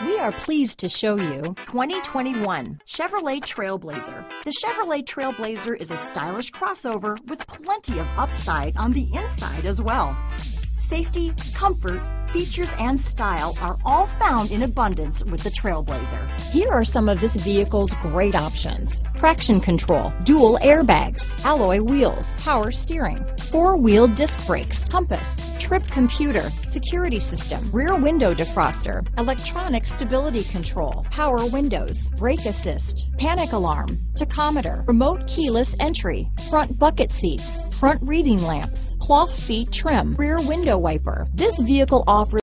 We are pleased to show you 2021 Chevrolet Trailblazer. The Chevrolet Trailblazer is a stylish crossover with plenty of upside on the inside as well. Safety, comfort, features, and style are all found in abundance with the Trailblazer. Here are some of this vehicle's great options: traction control, dual airbags, alloy wheels, power steering, four-wheel disc brakes, compass, trip computer, security system, rear window defroster, electronic stability control, power windows, brake assist, panic alarm, tachometer, remote keyless entry, front bucket seats, front reading lamps, cloth seat trim, rear window wiper. This vehicle offers